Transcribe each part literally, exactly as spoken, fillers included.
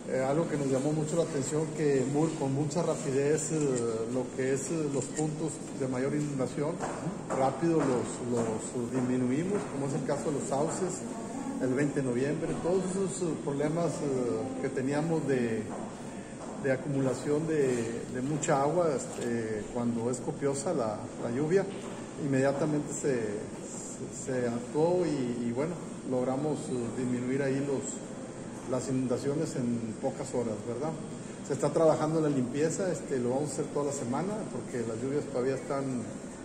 eh, algo que nos llamó mucho la atención, que muy, con mucha rapidez eh, lo que es eh, los puntos de mayor inundación, rápido los, los disminuimos, como es el caso de los sauces, el veinte de noviembre, todos esos uh, problemas uh, que teníamos de, de acumulación de, de mucha agua este, cuando es copiosa la, la lluvia, inmediatamente se, se, se actuó y, y bueno, logramos uh, disminuir ahí los, las inundaciones en pocas horas, ¿verdad? Se está trabajando en la limpieza, este, lo vamos a hacer toda la semana porque las lluvias todavía están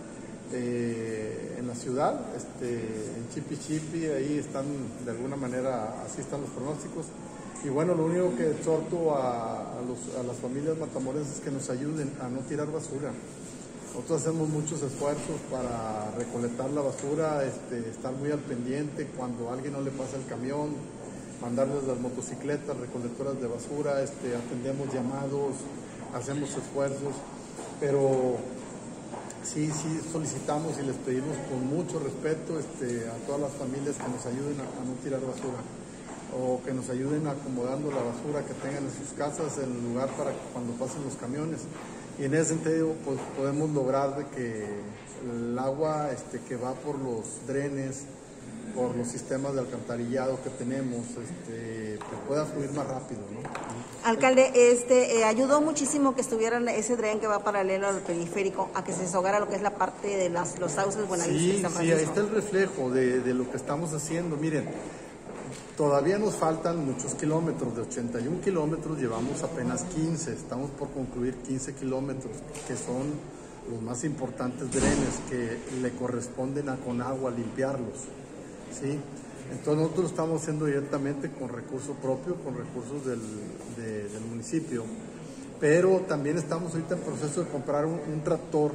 Eh, en la ciudad, este, en Chipi Chipi, ahí están de alguna manera, así están los pronósticos. Y bueno, lo único que exhorto a, a, los, a las familias matamorenses es que nos ayuden a no tirar basura. Nosotros hacemos muchos esfuerzos para recolectar la basura, este, estar muy al pendiente cuando a alguien no le pasa el camión, mandarles las motocicletas recolectoras de basura, este, atendemos llamados, hacemos esfuerzos, pero sí, sí solicitamos y les pedimos con mucho respeto este, a todas las familias que nos ayuden a, a no tirar basura o que nos ayuden acomodando la basura que tengan en sus casas en lugar para cuando pasen los camiones. Y en ese sentido pues, podemos lograr de que el agua este, que va por los drenes, por los sistemas de alcantarillado que tenemos, este, que pueda fluir más rápido, ¿no? Alcalde, este, eh, ayudó muchísimo que estuvieran ese dren que va paralelo al periférico a que se desahogara lo que es la parte de las, los sauces Buenavista sí, y San Francisco. Sí, ahí está el reflejo de, de lo que estamos haciendo. Miren, todavía nos faltan muchos kilómetros, de ochenta y un kilómetros llevamos apenas quince, estamos por concluir quince kilómetros, que son los más importantes drenes que le corresponden a Conagua limpiarlos. ¿Sí? Entonces nosotros lo estamos haciendo directamente con recurso propio, con recursos del, de, del municipio, pero también estamos ahorita en proceso de comprar un, un tractor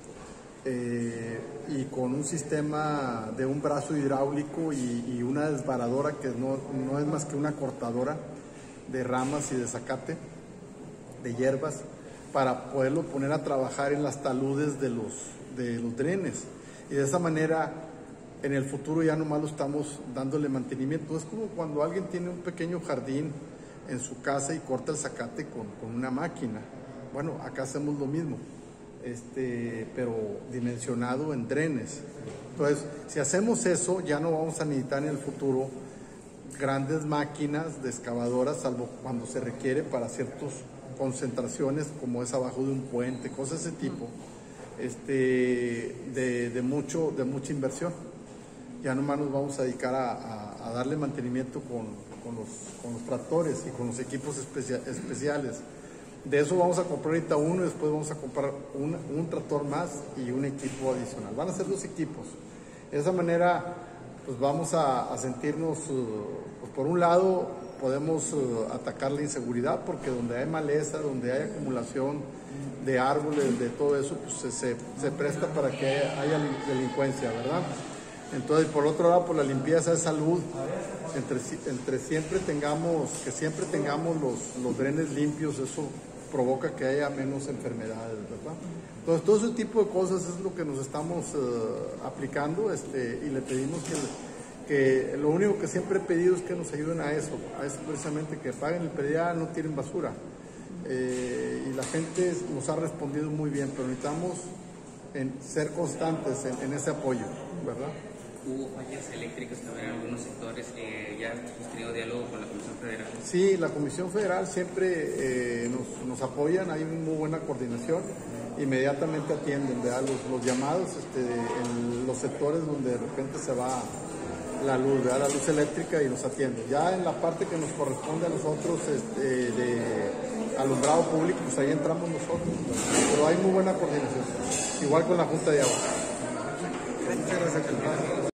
eh, y con un sistema de un brazo hidráulico y, y una desbaradora que no, no es más que una cortadora de ramas y de zacate, de hierbas, para poderlo poner a trabajar en las taludes de los, de los drenes, y de esa manera en el futuro ya nomás lo estamos dándole mantenimiento. Es como cuando alguien tiene un pequeño jardín en su casa y corta el zacate con, con una máquina. Bueno, acá hacemos lo mismo, este, pero dimensionado en drenes. Entonces, si hacemos eso, ya no vamos a necesitar en el futuro grandes máquinas de excavadoras, salvo cuando se requiere para ciertas concentraciones, como es abajo de un puente, cosas de ese tipo, este, de, de, mucho, de mucha inversión. Ya nomás nos vamos a dedicar a, a, a darle mantenimiento con, con, los, con los tractores y con los equipos especia, especiales. De eso vamos a comprar ahorita uno y después vamos a comprar un, un tractor más y un equipo adicional. Van a ser dos equipos. De esa manera, pues vamos a, a sentirnos, uh, pues por un lado, podemos uh, atacar la inseguridad, porque donde hay maleza, donde hay acumulación de árboles, de todo eso, pues se, se, se presta para que haya delincuencia, ¿verdad? Entonces, por otro lado, por la limpieza de salud, entre, entre siempre tengamos, que siempre tengamos los, los drenes limpios, eso provoca que haya menos enfermedades, ¿verdad? Entonces, todo ese tipo de cosas es lo que nos estamos uh, aplicando, este, y le pedimos que, que lo único que siempre he pedido es que nos ayuden a eso, a eso precisamente, que paguen el predial, no tiren basura. Eh, y la gente nos ha respondido muy bien, pero necesitamos en ser constantes en, en ese apoyo, ¿verdad? Hubo fallas eléctricas también en algunos sectores, eh, ya hemos tenido diálogo con la Comisión Federal. Sí, la Comisión Federal siempre eh, nos, nos apoyan, hay muy buena coordinación, inmediatamente atienden, ¿verdad? Los, los llamados este, en los sectores donde de repente se va la luz, ¿verdad? La luz eléctrica, y nos atienden. Ya en la parte que nos corresponde a nosotros este, de alumbrado público, pues ahí entramos nosotros, ¿verdad? Pero hay muy buena coordinación, igual con la Junta de Agua. Muchas gracias.